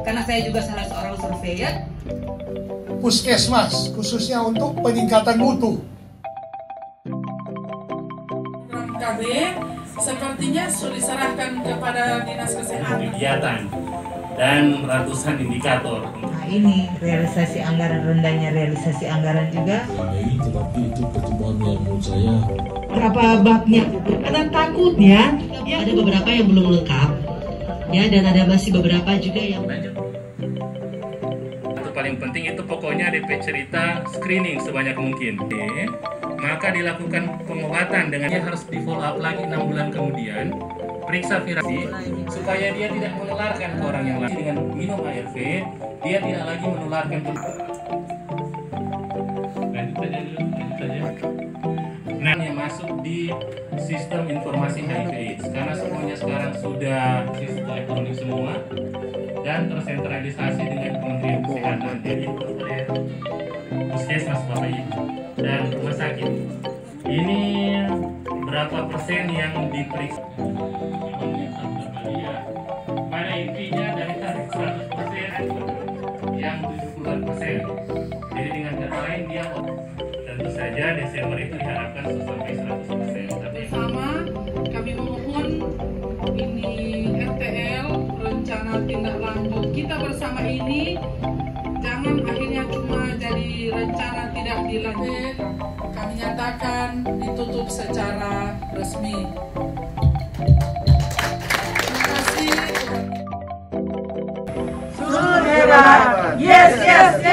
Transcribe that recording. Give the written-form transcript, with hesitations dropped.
karena saya juga salah seorang surveyor. Puskesmas khususnya untuk peningkatan mutu. Program KB sepertinya sudah diserahkan kepada Dinas Kesehatan. Kegiatan dan ratusan indikator. Nah ini realisasi anggaran, rendahnya realisasi anggaran juga. Tetapi itu pertemuan yang menurut saya Berapa babnya? Karena takutnya ya ada beberapa yang belum lengkap ya, dan ada masih beberapa juga yang Paling penting itu pokoknya DP cerita screening sebanyak mungkin. Maka dilakukan pengobatan dengan dia harus di follow up lagi 6 bulan kemudian, periksa virasi supaya dia tidak menularkan ke orang yang lain. Dengan minum ARV dia tidak lagi menularkan ke Nah, yang masuk di sistem informasi HIV/AIDS karena semuanya sekarang sudah sistem elektronik semua dan tersentralisasi dengan Kementerian Kesehatan. Jadi oleh puskesmas Bapak Ibu dan rumah sakit. Ini berapa persen yang diperiksa? Pada intinya dari target 100% yang 70%. Jadi dengan kata lain dia tentu saja Desember itu diharapkan sampai 100%. Bersama kami memohon ini RTL rencana tindak lanjut kita bersama ini jangan akhirnya cuma jadi rencana tidak dilanjut. Kami nyatakan ditutup secara resmi. Terima kasih. Sudah, yes, yes.